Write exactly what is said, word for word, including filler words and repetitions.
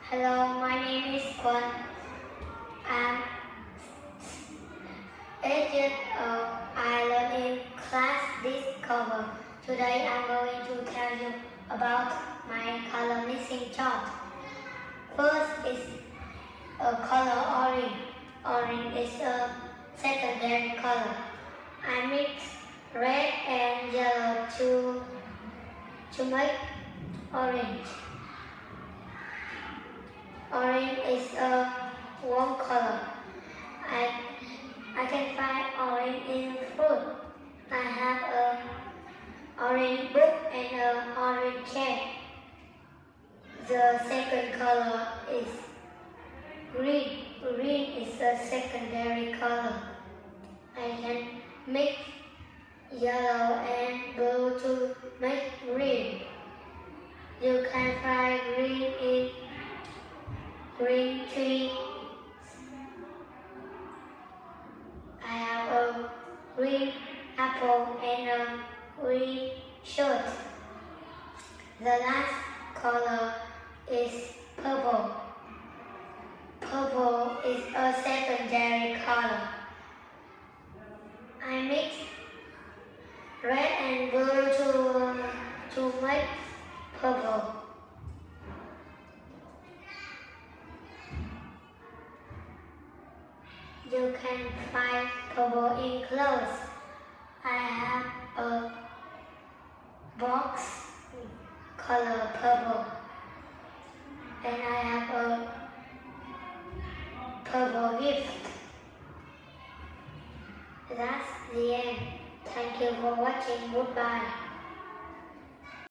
Hello, my name is Kwon. I'm eight years old. I learn in class Discover. Today I'm going to tell you about my color mixing chart. First is a color orange. Orange is a secondary color. I mix red and yellow to, to make orange. Orange is a warm color. I, I can find orange in fruit. I have a orange book and an orange chair. The second color is green. Green is a secondary color. I can mix yellow and blue to make green. You can find green in green tree. I have a green apple and a green shirt. The last color is purple. Purple is a secondary color. I mix red and blue to, to make purple. You can find purple in clothes. I have a box color purple, and I have a purple gift. That's the end. Thank you for watching. Goodbye.